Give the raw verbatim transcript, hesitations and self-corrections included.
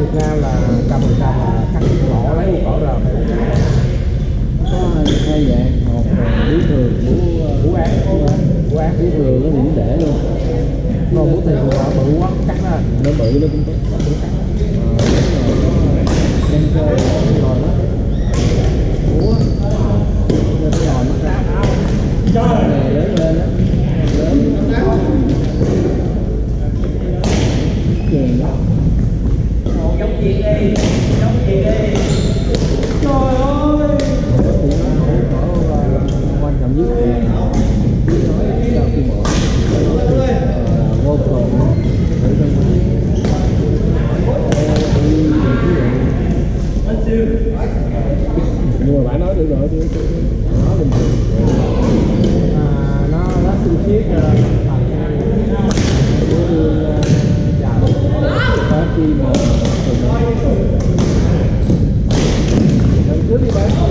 Việt Nam là trăm phần trăm là cắt cổ, lấy một cổ ra phải uống cắt. Có hai dạng, một bú thường, bú bú án, bú án bú thường nó thì nó để luôn. Còn bú thì nó bự quá cắt ra, nó bự nó cũng tốt. bự cắt. Đem chơi rồi đó. Bú á, lên cái lò nó ra. Trời này lớn lên á, lớn. Chèn đó. Giống gì đi, giống gì đi. Trời ơi. Thì nó có quan trọng nhất là nói cho khi một vô cùng để cho mình nhưng mà bạn nói được rồi chứ nói bình thường à, nó nó xinh xiết rồi có khi mà lần trước đi bán